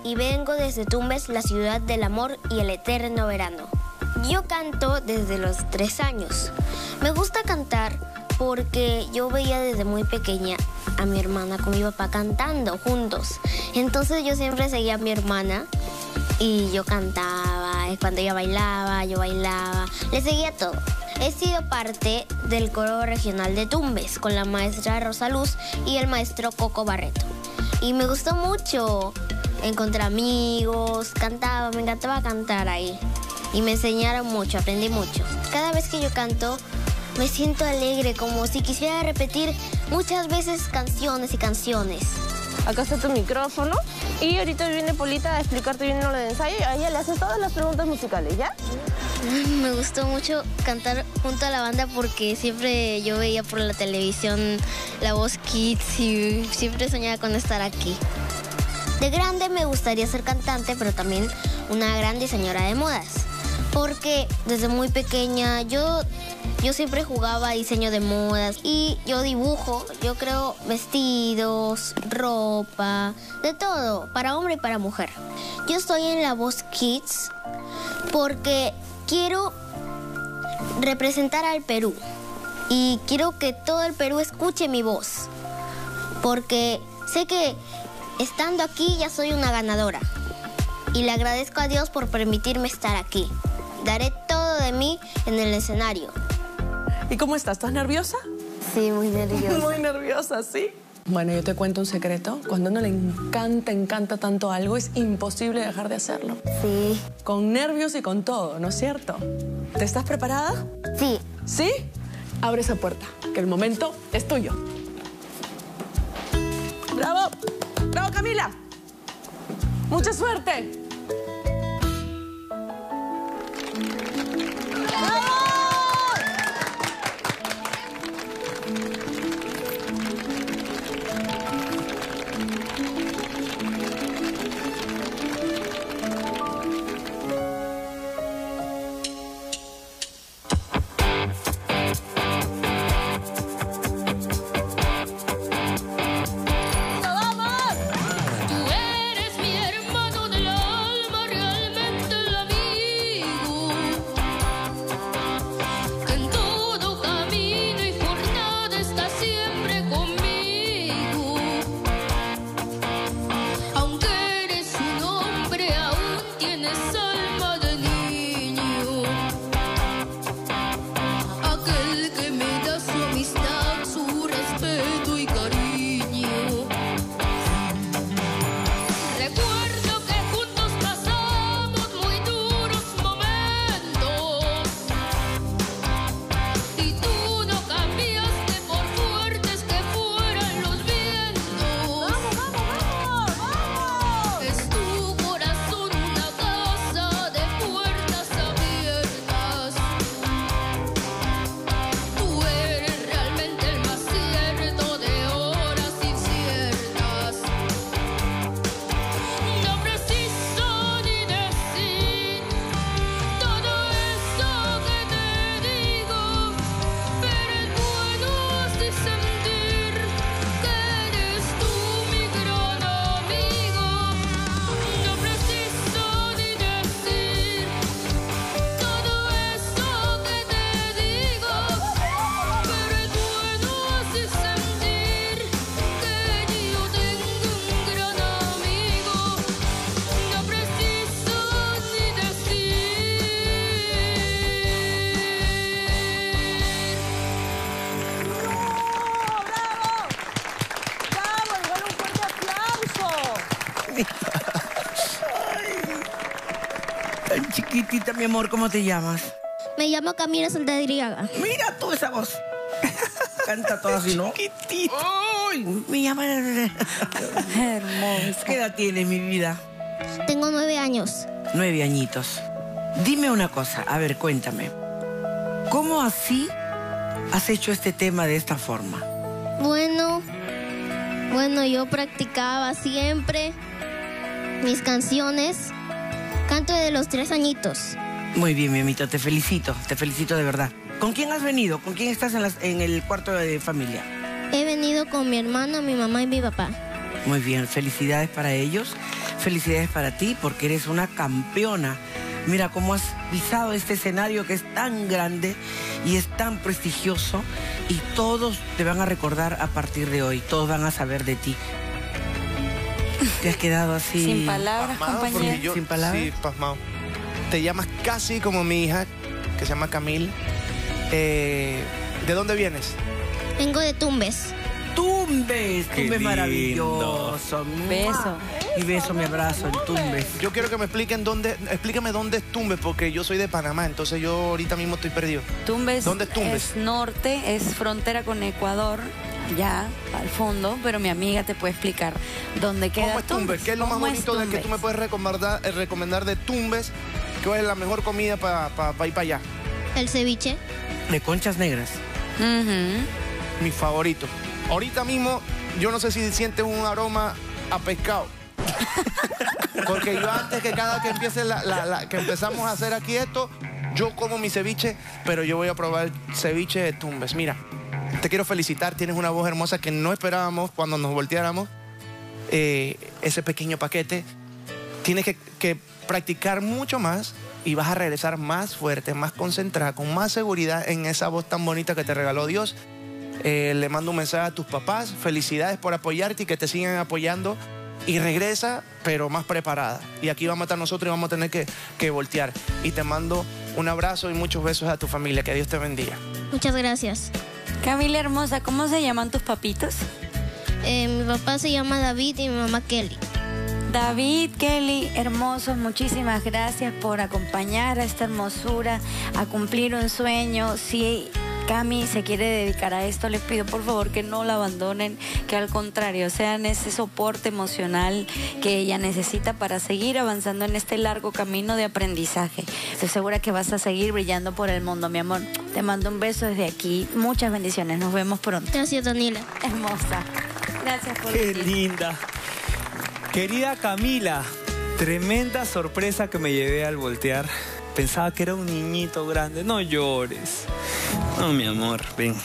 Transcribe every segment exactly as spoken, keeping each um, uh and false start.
y vengo desde Tumbes, la ciudad del amor y el eterno verano. Yo canto desde los tres años. Me gusta cantar porque yo veía desde muy pequeña a mi hermana con mi papá cantando juntos. Entonces yo siempre seguía a mi hermana y yo cantaba. Cuando ella bailaba, yo bailaba. Le seguía todo. He sido parte del coro regional de Tumbes con la maestra Rosa Luz y el maestro Coco Barreto. Y me gustó mucho. Encontré amigos, cantaba, me encantaba cantar ahí. Y me enseñaron mucho, aprendí mucho. Cada vez que yo canto, me siento alegre, como si quisiera repetir muchas veces canciones y canciones. Acá está tu micrófono y ahorita viene Polita a explicarte bien lo de ensayo y a ella le haces todas las preguntas musicales, ¿ya? Me gustó mucho cantar junto a la banda porque siempre yo veía por la televisión La Voz Kids y siempre soñaba con estar aquí. De grande me gustaría ser cantante, pero también una gran diseñadora de modas. Porque desde muy pequeña yo, yo siempre jugaba a diseño de modas y yo dibujo, yo creo vestidos, ropa, de todo, para hombre y para mujer. Yo estoy en La Voz Kids porque quiero representar al Perú y quiero que todo el Perú escuche mi voz. Porque sé que estando aquí ya soy una ganadora y le agradezco a Dios por permitirme estar aquí. Daré todo de mí en el escenario. ¿Y cómo estás? ¿Estás nerviosa? Sí, muy nerviosa. Muy nerviosa, ¿sí? Bueno, yo te cuento un secreto. Cuando a uno le encanta, encanta tanto algo, es imposible dejar de hacerlo. Sí. Con nervios y con todo, ¿no es cierto? ¿Te estás preparada? Sí. ¿Sí? Abre esa puerta, que el momento es tuyo. ¡Bravo! ¡Bravo, Camila! ¡Mucha suerte! Tan chiquitita, mi amor, ¿cómo te llamas? Me llamo Camila Santadriaga. Mira tú esa voz. Canta todo así, ¿no? Chiquitito. ¡Ay! Me llama... Hermosa. ¿Qué edad tienes, mi vida? Tengo nueve años. Nueve añitos. Dime una cosa, a ver, cuéntame. ¿Cómo así has hecho este tema de esta forma? Bueno, bueno, yo practicaba siempre mis canciones. Canto desde los tres añitos. Muy bien, mi amito, te felicito, te felicito de verdad. ¿Con quién has venido? ¿Con quién estás en, las, en el cuarto de familia? He venido con mi hermana, mi mamá y mi papá. Muy bien, felicidades para ellos. felicidades para ti porque eres una campeona. Mira cómo has pisado este escenario que es tan grande y es tan prestigioso y todos te van a recordar a partir de hoy, todos van a saber de ti. Te has quedado así... Sin palabras, pasmado, compañero. porque yo- Sin palabras. Sí, pasmado. Te llamas casi como mi hija, que se llama Camil. Eh, ¿De dónde vienes? Vengo de Tumbes. Tumbes, Qué Tumbes lindo. maravilloso. Beso. Mi beso, mi abrazo, el Tumbes. Yo quiero que me expliquen dónde, explícame dónde es Tumbes, porque yo soy de Panamá, entonces yo ahorita mismo estoy perdido. Tumbes, ¿Dónde es Tumbes? es norte, es frontera con Ecuador, ya al fondo, pero mi amiga te puede explicar dónde queda ¿Cómo es Tumbes? ¿Qué es lo más ¿Cómo bonito del que tú me Tumbes? puedes recomendar, eh, recomendar de Tumbes? ¿Cuál es la mejor comida para pa, pa ir para allá? El ceviche. De conchas negras. Ujú. Mi favorito. Ahorita mismo, yo no sé si sientes un aroma a pescado. Porque yo antes que cada que empiece la, la- la- que empezamos a hacer aquí esto, yo como mi ceviche, pero yo voy a probar el ceviche de Tumbes. Mira, te quiero felicitar, tienes una voz hermosa que no esperábamos cuando nos volteáramos. Eh, ese pequeño paquete, tienes que, que practicar mucho más y vas a regresar más fuerte, más concentrada, con más seguridad en esa voz tan bonita que te regaló Dios. Eh, le mando un mensaje a tus papás, felicidades por apoyarte y que te sigan apoyando. Y regresa, pero más preparada. Y aquí vamos a estar nosotros y vamos a tener que, que voltear. Y te mando un abrazo y muchos besos a tu familia. Que Dios te bendiga. Muchas gracias. Camila hermosa, ¿cómo se llaman tus papitos? Eh, mi papá se llama David y mi mamá Kelly. David, Kelly, hermosos, muchísimas gracias por acompañar a esta hermosura, a cumplir un sueño. Si Cami se quiere dedicar a esto, les pido por favor que no la abandonen, que al contrario sean ese soporte emocional que ella necesita para seguir avanzando en este largo camino de aprendizaje. Estoy segura que vas a seguir brillando por el mundo, mi amor. Te mando un beso desde aquí. Muchas bendiciones. Nos vemos pronto. Gracias, Daniela. Hermosa. Gracias por Qué venir. linda. Querida Camila, tremenda sorpresa que me llevé al voltear. Pensaba que era un niñito grande. No llores. No, mi amor, ven.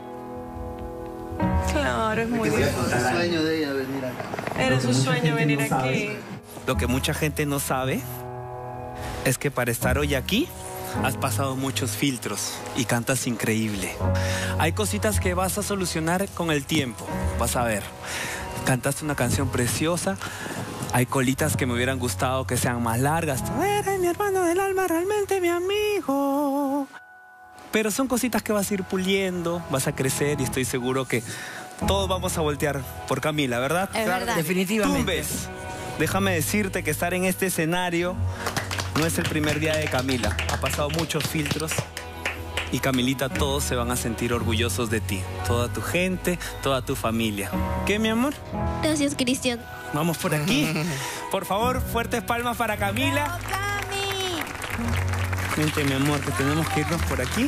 Claro, es muy difícil. El sueño de ella venir acá. Era su sueño venir aquí. Lo que mucha gente no sabe es que para estar hoy aquí has pasado muchos filtros y cantas increíble. Hay cositas que vas a solucionar con el tiempo, vas a ver. Cantaste una canción preciosa. Hay colitas que me hubieran gustado que sean más largas. Tú eres mi hermano del alma, realmente mi amigo. Pero son cositas que vas a ir puliendo, vas a crecer y estoy seguro que todos vamos a voltear por Camila, ¿verdad? Es verdad. Definitivamente. Tumbes, déjame decirte que estar en este escenario no es el primer día de Camila. Ha pasado muchos filtros y Camilita, todos se van a sentir orgullosos de ti. Toda tu gente, toda tu familia. ¿Qué, mi amor? Gracias, Cristian. Vamos por aquí. Por favor, fuertes palmas para Camila. ¡Cami! Vente, mi amor, que tenemos que irnos por aquí.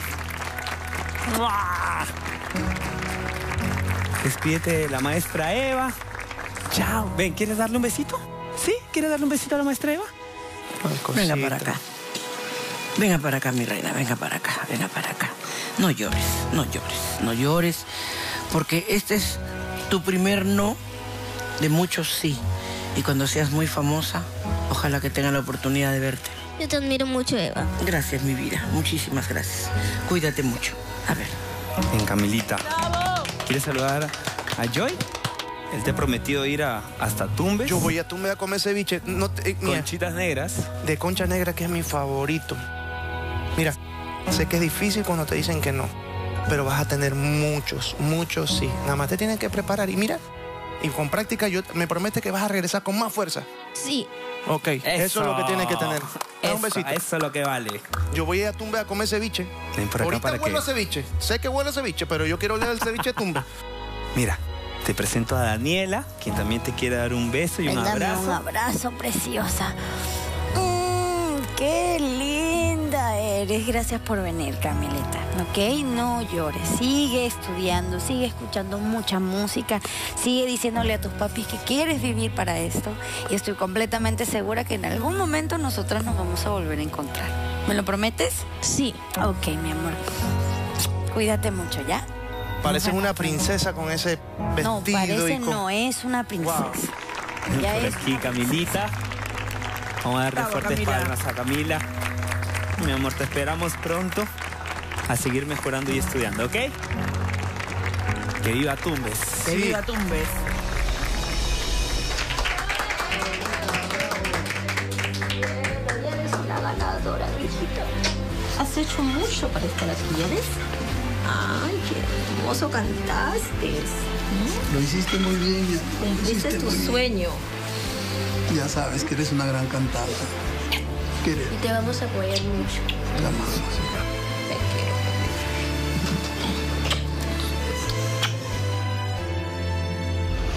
¡Mua! Despídete de la maestra Eva. Chao. Ven, ¿quieres darle un besito? ¿Sí? ¿Quieres darle un besito a la maestra Eva? Venga para acá. Venga para acá, mi reina, venga para acá, venga para acá. No llores, no llores, no llores, porque este es tu primer no de muchos sí. Y cuando seas muy famosa, ojalá que tenga la oportunidad de verte. Yo te admiro mucho, Eva. Gracias, mi vida, muchísimas gracias. Cuídate mucho. A ver. Ven, Camilita. ¿Quieres saludar a Joy? Él te ha prometido ir a, hasta Tumbes. Yo voy a Tumbes a comer ceviche. No te- eh, mira, Conchitas negras. de concha negra, que es mi favorito. Mira, sé que es difícil cuando te dicen que no, pero vas a tener muchos, muchos sí. Nada más te tienes que preparar y mira, y con práctica yo me promete que vas a regresar con más fuerza. Sí. Ok, eso, es lo que tienes que tener. Dame un Eso, besito. Eso es lo que vale. Yo voy a Tumbes a comer ceviche. Ven por acá Ahorita para huelo que... a ceviche. Sé que huele a ceviche, pero yo quiero oler el ceviche de Tumbes. Mira, te presento a Daniela, quien también te quiere dar un beso y un Dame abrazo. un abrazo, preciosa. Mm, qué linda eres. Gracias por venir, Camilita. ¿Ok? No llores. Sigue estudiando, sigue escuchando mucha música. Sigue diciéndole a tus papis que quieres vivir para esto. Y estoy completamente segura que en algún momento nosotras nos vamos a volver a encontrar. ¿Me lo prometes? Sí. Ok, mi amor. Cuídate mucho, ¿ya? Pareces una princesa con ese vestido No, parece y con... no es una princesa. Wow. Ya Por es. aquí, Camilita. Vamos a darle Bravo, fuertes Camila. palmas a Camila. Mi amor, te esperamos pronto a seguir mejorando y estudiando, ¿ok? Que viva Tumbes. Que Sí. viva Tumbes. Eres una ganadora, mijita. Has hecho mucho para estar aquí, ¿ya ves? Ay, qué hermoso cantaste. Lo hiciste muy bien. Ya. Lo Cumpliste hiciste tu muy bien. sueño. Ya sabes que eres una gran cantante. Querer, Y te vamos a apoyar mucho. te amamos.